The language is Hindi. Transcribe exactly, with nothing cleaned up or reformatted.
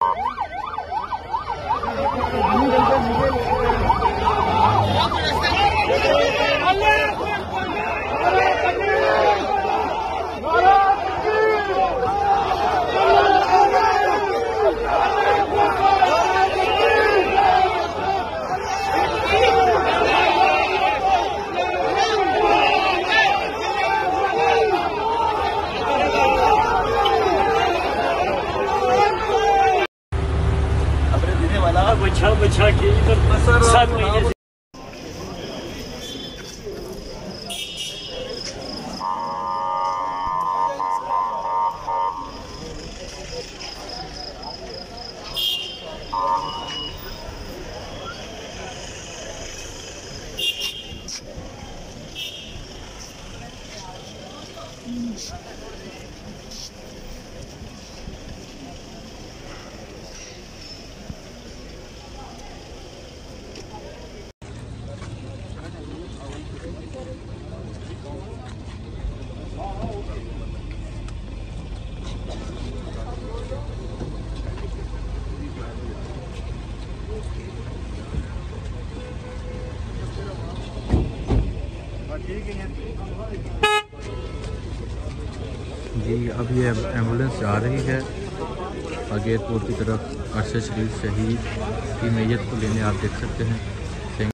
बचा बचा के इधर सात महीने से जी अब ये एम्बुलेंस जा रही है आगे एयरपोर्ट की तरफ। अरशद शरीफ शहीद की मैयत को लेने आप देख सकते हैं।